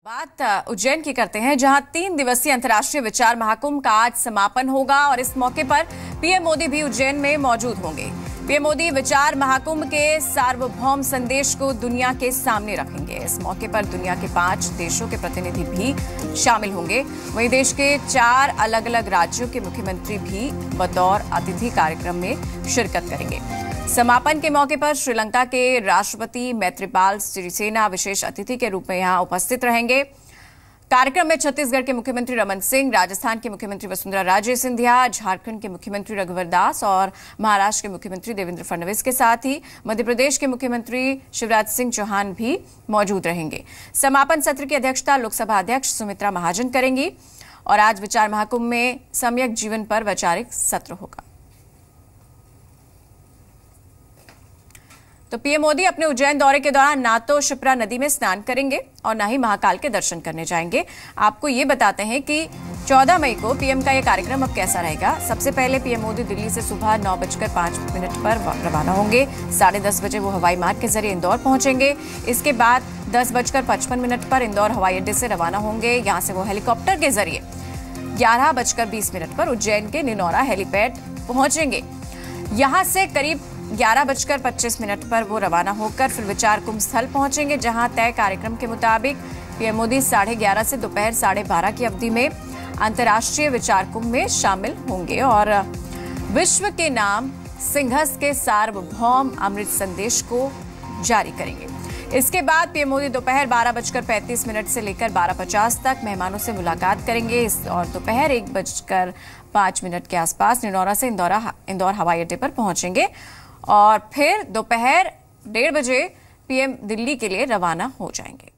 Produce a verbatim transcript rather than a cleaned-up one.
बात उज्जैन की करते हैं, जहां तीन दिवसीय अंतर्राष्ट्रीय विचार महाकुंभ का आज समापन होगा और इस मौके पर पीएम मोदी भी उज्जैन में मौजूद होंगे। पीएम मोदी विचार महाकुंभ के सार्वभौम संदेश को दुनिया के सामने रखेंगे। इस मौके पर दुनिया के पांच देशों के प्रतिनिधि भी शामिल होंगे। वहीं देश के चार अलग अलग राज्यों के मुख्यमंत्री भी बतौर अतिथि कार्यक्रम में शिरकत करेंगे। समापन के मौके पर श्रीलंका के राष्ट्रपति मैत्रीपाल सिरिसेना विशेष अतिथि के रूप में यहां उपस्थित रहेंगे। कार्यक्रम में छत्तीसगढ़ के मुख्यमंत्री रमन सिंह, राजस्थान के मुख्यमंत्री वसुंधरा राजे सिंधिया, झारखंड के मुख्यमंत्री रघुवर दास और महाराष्ट्र के मुख्यमंत्री देवेंद्र फडणवीस के साथ ही मध्य प्रदेश के मुख्यमंत्री शिवराज सिंह चौहान भी मौजूद रहेंगे। समापन सत्र की अध्यक्षता लोकसभा अध्यक्ष सुमित्रा महाजन करेंगी और आज विचार महाकुंभ में सम्यक जीवन पर वैचारिक सत्र होगा। तो पीएम मोदी अपने उज्जैन दौरे के दौरान ना तो शिप्रा नदी में स्नान करेंगे और ना ही महाकाल के दर्शन करने जाएंगे। आपको ये बताते हैं कि चौदह मई को पीएम का ये कार्यक्रम अब कैसा रहेगा। सबसे पहले पीएम मोदी दिल्ली से सुबह नौ बजकर पांच मिनट पर रवाना होंगे। साढ़े दस बजे वो हवाई मार्ग के जरिए इंदौर पहुंचेंगे। इसके बाद दस बजकर पचपन मिनट पर इंदौर हवाई अड्डे से रवाना होंगे। यहाँ से वो हेलीकॉप्टर के जरिए ग्यारह बजकर बीस मिनट पर उज्जैन के निनौरा हेलीपैड पहुंचेंगे। यहाँ से करीब ग्यारह बजकर पच्चीस मिनट पर वो रवाना होकर फिर विचार कुंभ स्थल पहुंचेंगे, जहां तय कार्यक्रम के मुताबिक पीएम मोदी साढ़े ग्यारह से दोपहर साढ़े बारह की अवधि में अंतर्राष्ट्रीय विचार कुंभ में शामिल होंगे और विश्व के नाम सिंहस्थ के सार्वभौम अमृत संदेश को जारी करेंगे। इसके बाद पीएम मोदी दोपहर बारह बजकर पैंतीस मिनट से लेकर बारह पचास तक मेहमानों से मुलाकात करेंगे और दोपहर एक बजकर पांच मिनट के आसपास निनौरा से इंदौरा इंदौर हवाई अड्डे पर पहुंचेंगे और फिर दोपहर डेढ़ बजे पीएम दिल्ली के लिए रवाना हो जाएंगे।